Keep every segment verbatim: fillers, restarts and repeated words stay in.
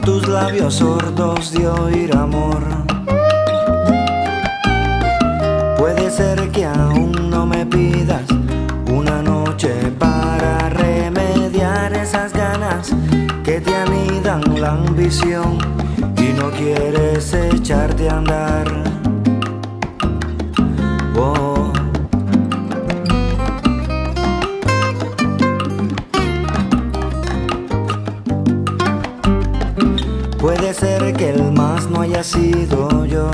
tus labios sordos de oír amor. Puede ser que aún no me pidas una noche para remediar esas ganas que te anidan la ambición y no quieres echarte a andar. Oh. Puede ser que el más no haya sido yo,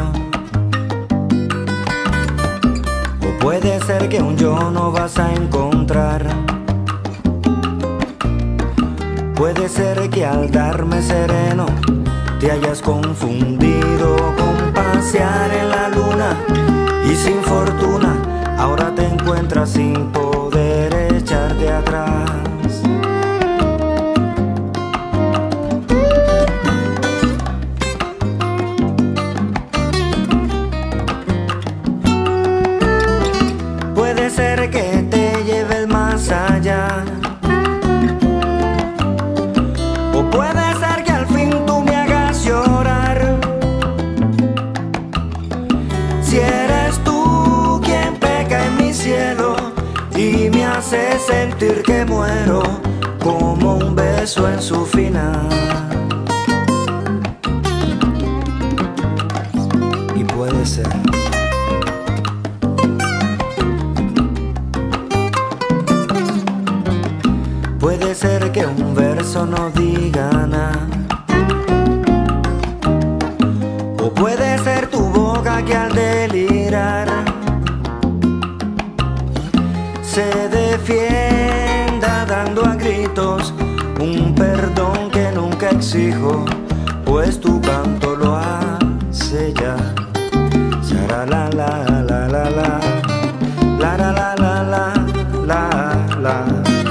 o puede ser que un yo no vas a encontrar. Puede ser que al darme sereno te hayas confundido con pasear en la luna y sin fortuna ahora te encuentras sin poder echarte atrás. Puede ser que te lleves más allá, o puede ser que al fin tú me hagas llorar. Si eres tú quien peca en mi cielo y me hace sentir que muero como un beso en su final. Y puede ser Puede ser que un verso no diga nada, o puede ser tu boca que al delirar se defienda dando a gritos un perdón que nunca exijo, pues tu canto lo hace ya. Sara la la la la la la la la la la la la.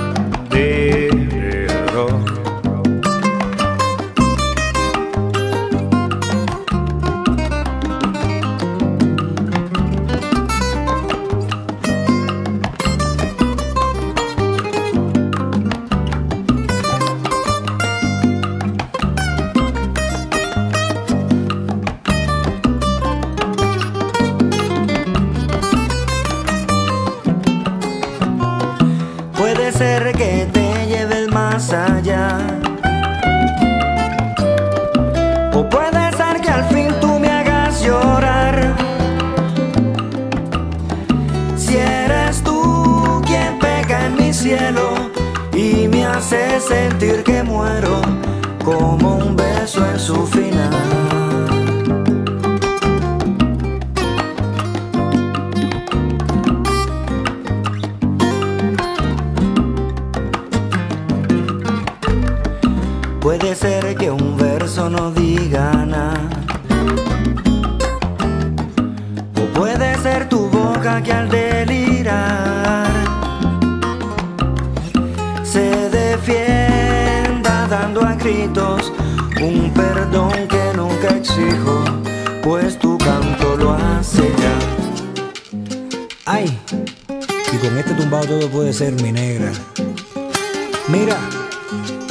Puede ser que te lleves más allá, o puede ser que al fin tú me hagas llorar. Si eres tú quien peca en mi cielo y me hace sentir que muero como un beso en su final. Puede ser que un verso no diga nada, o puede ser tu boca que al delirar se defienda dando a gritos un perdón que nunca exijo, pues tu canto lo hace ya. Ay, y con este tumbado todo puede ser, mi negra. Mira,